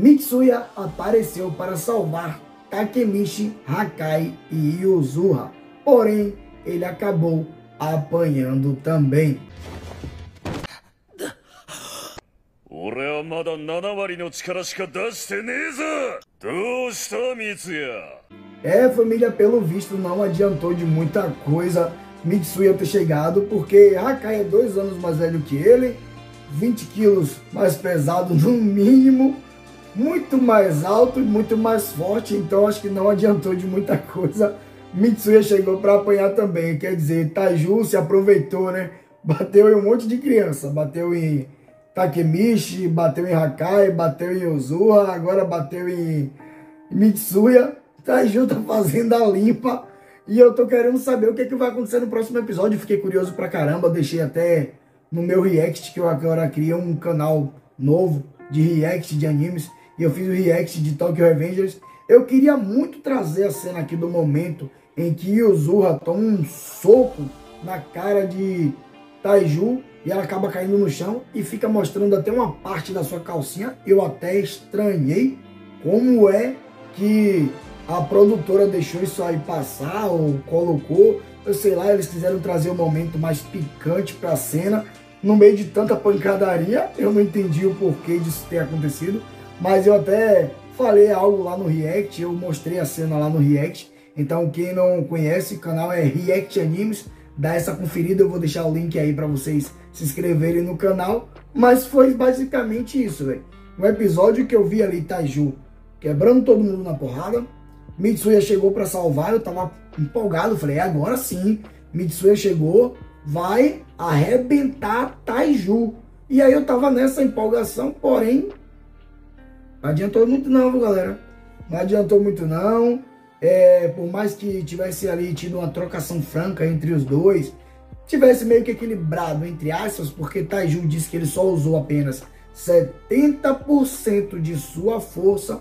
Mitsuya apareceu para salvar Takemichi, Hakai e Yuzuha, porém ele acabou apanhando também. Família, pelo visto não adiantou de muita coisa Mitsuya ter chegado, porque Hakai é 2 anos mais velho que ele, 20 quilos mais pesado no mínimo, muito mais alto e muito mais forte, então acho que não adiantou de muita coisa. Mitsuya chegou para apanhar também, quer dizer, Taiju se aproveitou, né? Bateu em um monte de criança, bateu em Takemichi, bateu em Hakai, bateu em Yuzuha, agora bateu em Mitsuya. Taiju tá fazendo a limpa e eu tô querendo saber o que vai acontecer no próximo episódio. Fiquei curioso pra caramba, deixei até no meu react, que eu agora criei um canal novo de react de animes, e eu fiz o react de Tokyo Revengers. Eu queria muito trazer a cena aqui do momento em que Yuzuha toma um soco na cara de Taiju e ela acaba caindo no chão e fica mostrando até uma parte da sua calcinha. Eu até estranhei como é que a produtora deixou isso aí passar ou colocou. Eu sei lá, eles quiseram trazer um momento mais picante para a cena no meio de tanta pancadaria. Eu não entendi o porquê disso ter acontecido, mas eu até falei algo lá no react, eu mostrei a cena lá no react. Então quem não conhece, o canal é React Animes, dá essa conferida, eu vou deixar o link aí para vocês se inscreverem no canal. Mas foi basicamente isso, velho. Um episódio que eu vi ali Taiju quebrando todo mundo na porrada, Mitsuya chegou para salvar, eu tava empolgado, falei, agora sim, Mitsuya chegou, vai arrebentar Taiju. E aí eu tava nessa empolgação, porém, não adiantou muito não, galera. Não adiantou muito não. Por mais que tivesse ali tido uma trocação franca entre os dois, tivesse meio que equilibrado, entre aspas, porque Taiju disse que ele só usou apenas 70% de sua força,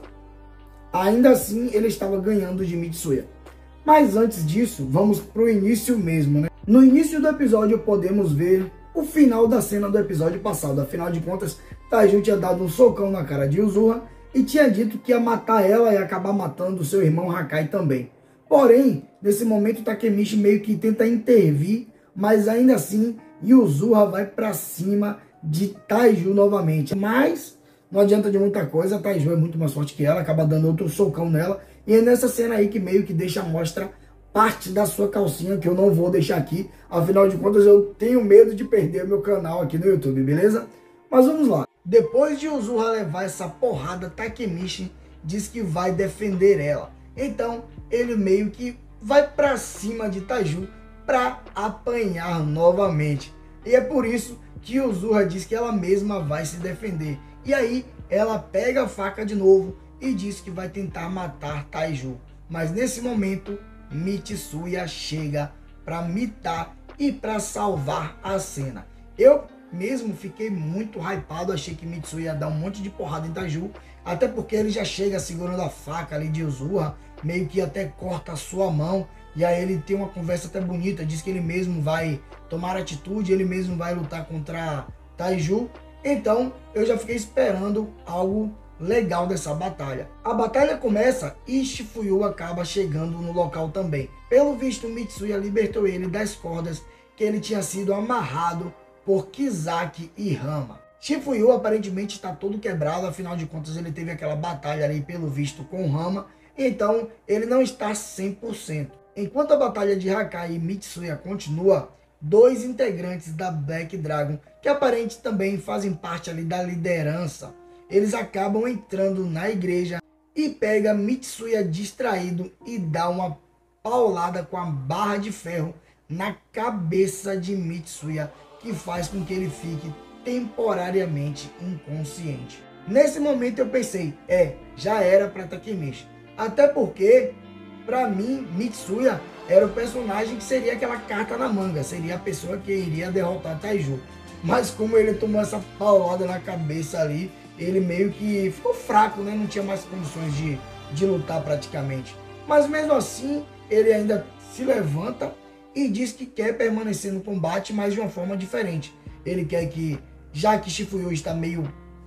ainda assim ele estava ganhando de Mitsuya. Mas antes disso, vamos pro início mesmo, né? No início do episódio podemos ver o final da cena do episódio passado. Afinal de contas, Taiju tinha dado um socão na cara de Yuzuha e tinha dito que ia matar ela e acabar matando seu irmão Hakai também. Porém, nesse momento Takemichi meio que tenta intervir, mas ainda assim Yuzuha vai pra cima de Taiju novamente. Mas não adianta de muita coisa, a Taiju é muito mais forte que ela, acaba dando outro socão nela. E é nessa cena aí que meio que deixa mostra parte da sua calcinha, que eu não vou deixar aqui. Afinal de contas, eu tenho medo de perder o meu canal aqui no YouTube, beleza? Mas vamos lá. Depois de Yuzuha levar essa porrada, Takemichi diz que vai defender ela. Então, ele meio que vai pra cima de Taiju pra apanhar novamente. E é por isso que Yuzuha diz que ela mesma vai se defender. E aí, ela pega a faca de novo e diz que vai tentar matar Taiju. Mas nesse momento, Mitsuya chega para mitar e para salvar a cena. Eu mesmo fiquei muito hypado, achei que Mitsuya ia dar um monte de porrada em Taiju, até porque ele já chega segurando a faca ali de Yuzuha, meio que até corta a sua mão, e aí ele tem uma conversa até bonita, diz que ele mesmo vai tomar atitude, ele mesmo vai lutar contra Taiju. Então eu já fiquei esperando algo legal dessa batalha. A batalha começa e Shifuyu acaba chegando no local também. Pelo visto, Mitsuya libertou ele das cordas que ele tinha sido amarrado por Kizaki e Rama. Shifuyu aparentemente está todo quebrado, afinal de contas ele teve aquela batalha ali pelo visto com Rama, então ele não está 100%. Enquanto a batalha de Hakai e Mitsuya continua, 2 integrantes da Black Dragon, que aparentemente também fazem parte ali da liderança, eles acabam entrando na igreja e pega Mitsuya distraído e dá uma paulada com a barra de ferro na cabeça de Mitsuya, que faz com que ele fique temporariamente inconsciente. Nesse momento eu pensei, já era para Takemichi. Até porque, para mim, Mitsuya era o personagem que seria aquela carta na manga, seria a pessoa que iria derrotar Taiju. Mas como ele tomou essa paulada na cabeça ali, ele meio que ficou fraco, né? Não tinha mais condições de lutar praticamente. Mas mesmo assim, ele ainda se levanta e diz que quer permanecer no combate, mas de uma forma diferente. Ele quer que, já que Shifuyu está meio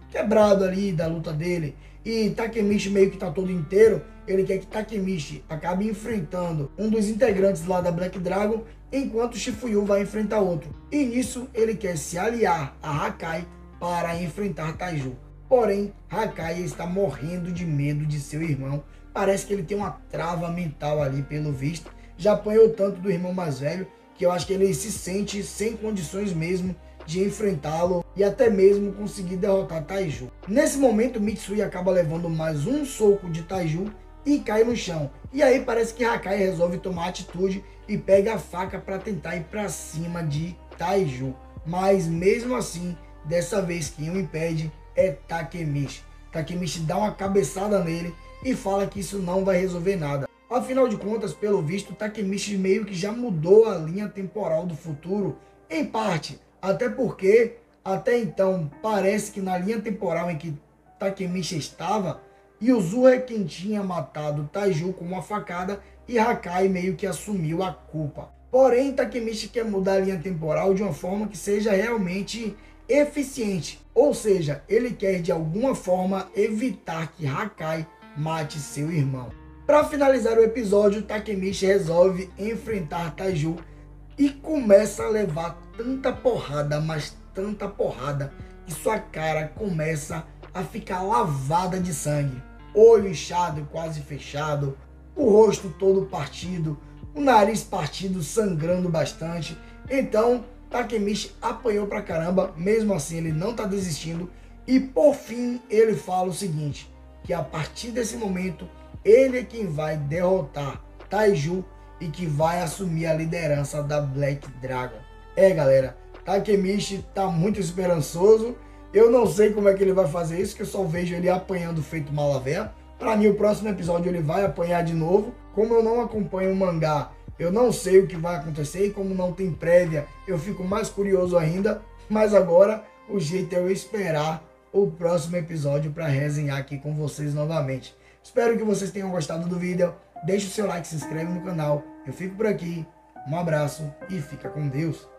quebrado ali da luta dele. E Takemichi meio que tá todo inteiro. Ele quer que Takemichi acabe enfrentando um dos integrantes lá da Black Dragon, enquanto Shifuyu vai enfrentar outro. E nisso ele quer se aliar a Hakai para enfrentar Taiju. Porém, Hakai está morrendo de medo de seu irmão. Parece que ele tem uma trava mental ali, pelo visto. Já apanhou tanto do irmão mais velho que eu acho que ele se sente sem condições mesmo de enfrentá-lo e até mesmo conseguir derrotar Taiju. Nesse momento, Mitsui acaba levando mais um soco de Taiju e cai no chão. E aí parece que Hakai resolve tomar atitude e pega a faca para tentar ir para cima de Taiju. Mas mesmo assim, dessa vez quem o impede é Takemichi. Takemichi dá uma cabeçada nele e fala que isso não vai resolver nada. Afinal de contas, pelo visto, Takemichi meio que já mudou a linha temporal do futuro, em parte, até porque até então parece que na linha temporal em que Takemichi estava, Yuzuru é quem tinha matado Taiju com uma facada e Hakai meio que assumiu a culpa. Porém, Takemichi quer mudar a linha temporal de uma forma que seja realmente eficiente, ou seja, ele quer de alguma forma evitar que Hakai mate seu irmão. Para finalizar o episódio, Takemichi resolve enfrentar Taiju e começa a levar tanta porrada, mas tanta porrada, que sua cara começa a ficar lavada de sangue. Olho inchado e quase fechado, o rosto todo partido, o nariz partido, sangrando bastante. Então, Takemichi apanhou pra caramba, mesmo assim ele não tá desistindo. E por fim, ele fala o seguinte, que a partir desse momento, ele é quem vai derrotar Taiju e que vai assumir a liderança da Black Dragon. Galera, Takemichi tá muito esperançoso. Eu não sei como é que ele vai fazer isso, que eu só vejo ele apanhando feito malavé. Para mim, o próximo episódio ele vai apanhar de novo. Como eu não acompanho o mangá, eu não sei o que vai acontecer. E como não tem prévia, eu fico mais curioso ainda. Mas agora, o jeito é eu esperar o próximo episódio para resenhar aqui com vocês novamente. Espero que vocês tenham gostado do vídeo. Deixe o seu like, se inscreve no canal. Eu fico por aqui. Um abraço e fica com Deus.